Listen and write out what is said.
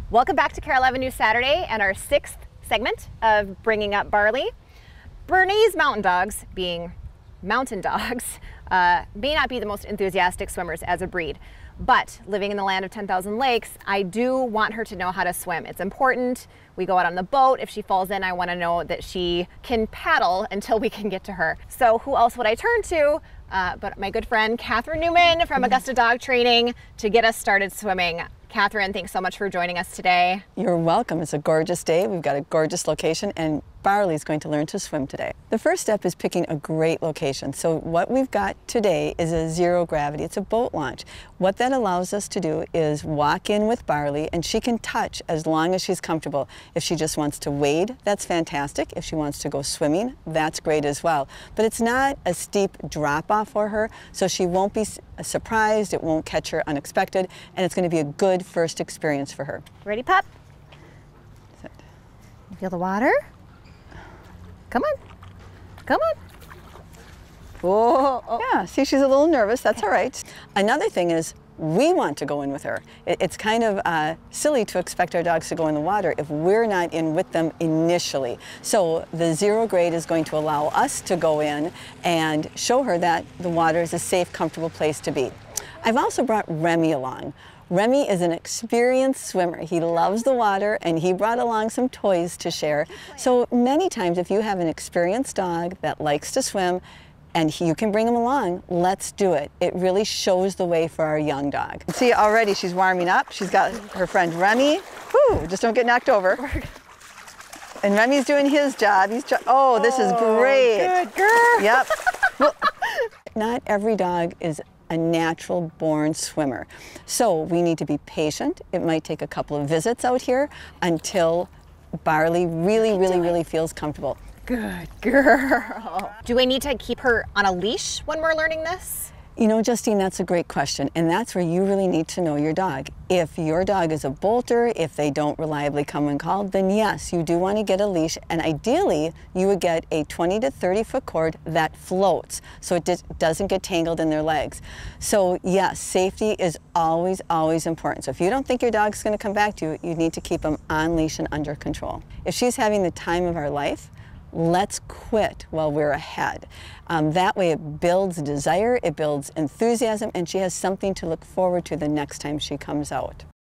Welcome back to KARE 11 News Saturday and our 6th segment of Bringing Up Barley. Bernese mountain dogs, being mountain dogs, may not be the most enthusiastic swimmers as a breed, but living in the land of 10,000 lakes, I do want her to know how to swim. It's important. We go out on the boat. If she falls in, I want to know that she can paddle until we can get to her. So who else would I turn to but my good friend Catherine Newman from Augusta Dog Training to get us started swimming. Catherine, thanks so much for joining us today. You're welcome. It's a gorgeous day. We've got a gorgeous location, and Barley's going to learn to swim today. The first step is picking a great location. So what we've got today is a zero gravity. It's a boat launch. What that allows us to do is walk in with Barley, and she can touch as long as she's comfortable. If she just wants to wade, that's fantastic. If she wants to go swimming, that's great as well. But it's not a steep drop off for her, so she won't be surprised, it won't catch her unexpected, and it's going to be a good first experience for her. Ready, pup? Feel the water? Come on. Come on. Whoa. Oh. Yeah, see, she's a little nervous. That's all right. Another thing is we want to go in with her. It's kind of silly to expect our dogs to go in the water if we're not in with them initially. So the zero grade is going to allow us to go in and show her that the water is a safe, comfortable place to be. I've also brought Remy along. Remy is an experienced swimmer. He loves the water, and he brought along some toys to share. So many times if you have an experienced dog that likes to swim and you can bring him along, let's do it. It really shows the way for our young dog. See, already she's warming up. She's got her friend Remy. Whew, just don't get knocked over. And Remy's doing his job. Oh, this is great. Good girl. Yep. Well, not every dog is a natural born swimmer. So we need to be patient. It might take a couple of visits out here until Barley really feels comfortable. Good girl. Do I need to keep her on a leash when we're learning this? You know, Justine, that's a great question, and that's where you really need to know your dog. If your dog is a bolter, if they don't reliably come when called, then yes, you do want to get a leash, and ideally, you would get a 20 to 30 foot cord that floats, so it doesn't get tangled in their legs. So yes, safety is always important. So if you don't think your dog's going to come back to you, you need to keep them on leash and under control. If she's having the time of our life, let's quit while we're ahead. That way it builds desire, it builds enthusiasm, and she has something to look forward to the next time she comes out.